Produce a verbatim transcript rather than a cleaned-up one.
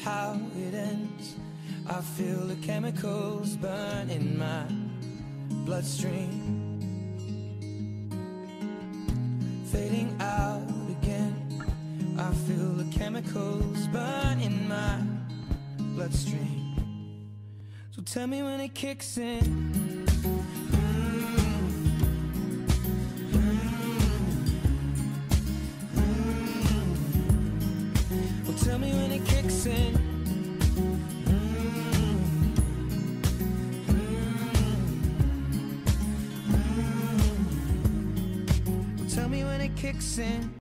how it ends. I feel the chemicals burn in my bloodstream, fading out again. I feel the chemicals burn in my bloodstream. So tell me when it kicks in. Well, tell me when it kicks in. Well, tell me when it kicks in.